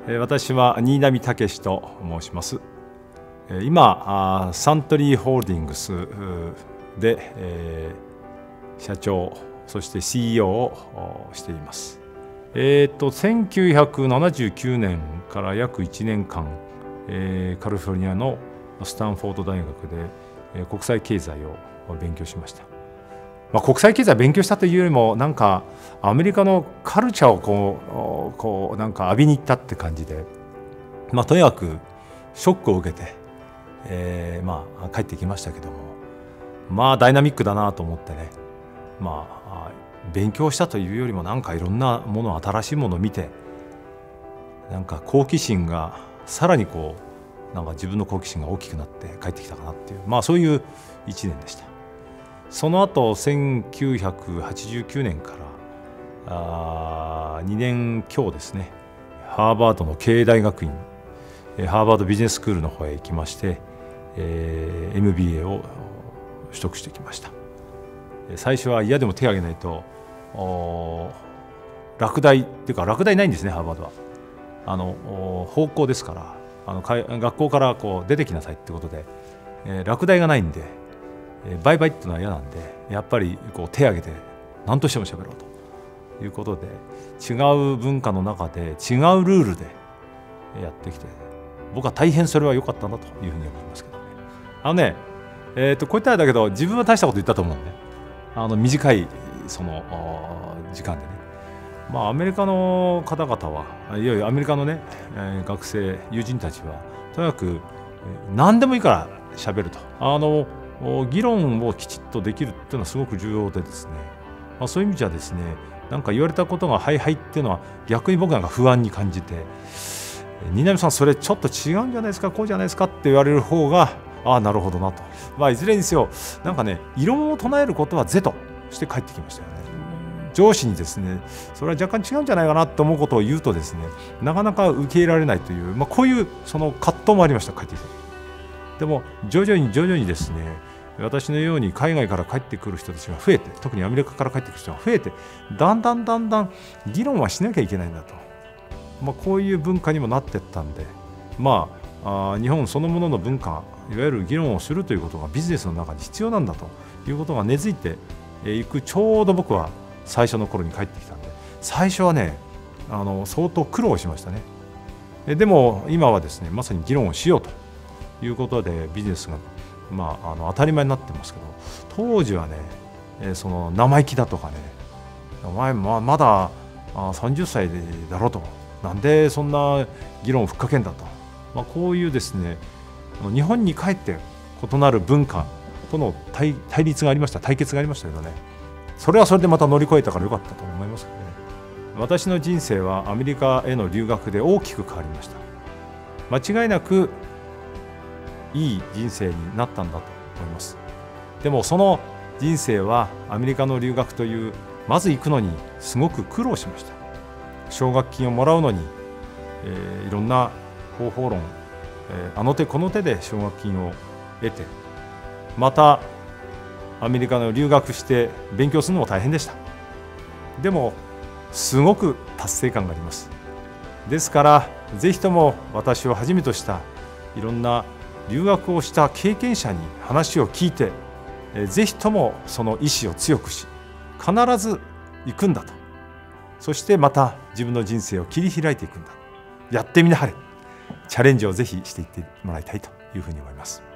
私は新浪武史と申します。今サントリーホールディングスで社長そして CEO をしています。1979年から約1年間カリフォルニアのスタンフォード大学で国際経済を勉強しました。国際経済を勉強したというよりもなんかアメリカのカルチャーをこうなんか浴びに行ったって感じで、とにかくショックを受けて、帰ってきましたけども、ダイナミックだなと思ってね、勉強したというよりもなんかいろんなもの新しいものを見て、なんか好奇心がさらになんか自分の好奇心が大きくなって帰ってきたかなっていう、そういう1年でした。その後1989年から2年強ですね、ハーバードの経営大学院、ハーバードビジネススクールの方へ行きまして、MBA を取得してきました。最初は嫌でも手を挙げないと落第っていうか、落第ないんですね。ハーバードは方向ですから、学校から出てきなさいってことで、落第がないんでバイバイっていうのは嫌なんで、やっぱり手を挙げて何としても喋ろうということで、違う文化の中で違うルールでやってきて、僕は大変それは良かったなというふうに思いますけどね。こう言ったらだけど自分は大したこと言ったと思うんで、短いその時間でね、アメリカの方々はいわゆるアメリカのね、学生友人たちはとにかく何でもいいから喋ると、議論をきちっとできるっていうのはすごく重要でですね、そういう意味じゃですね、なんか言われたことがはいはいっていうのは逆に僕なんか不安に感じて、新浪さんそれちょっと違うんじゃないですか、こうじゃないですかって言われる方がなるほどなと、いずれにせよなんかね、異論を唱えることは是として帰ってきましたよね。上司にですね、それは若干違うんじゃないかなと思うことを言うとですね、なかなか受け入れられないという、こういうその葛藤もありました。帰ってきて、でも徐々にですね、私のように海外から帰ってくる人たちが増えて、特にアメリカから帰ってくる人が増えて、だんだん議論はしなきゃいけないんだと、こういう文化にもなっていったんで、日本そのものの文化、いわゆる議論をするということがビジネスの中に必要なんだということが根付いていく、ちょうど僕は最初の頃に帰ってきたんで、最初はね相当苦労しましたね。でも今はですね、まさに議論をしようということでビジネスが当たり前になってますけど、当時はね、その生意気だとかね、お前まだ30歳だろと、なんでそんな議論をふっかけんだと、こういうですね、日本に帰って異なる文化との対決がありましたけどね、それはそれでまた乗り越えたから良かったと思いますけどね。私の人生はアメリカへの留学で大きく変わりました。間違いなくいい人生になったんだと思います。でもその人生はアメリカの留学という、まず行くのにすごく苦労しました。奨学金をもらうのに、いろんな方法論、あの手この手で奨学金を得て、またアメリカの留学して勉強するのも大変でした。でもすごく達成感があります。ですからぜひとも私をはじめとしたいろんな留学をした経験者に話を聞いて、ぜひともその意志を強くし、必ず行くんだと、そしてまた自分の人生を切り開いていくんだ、やってみなはれ、チャレンジをぜひしていってもらいたいというふうに思います。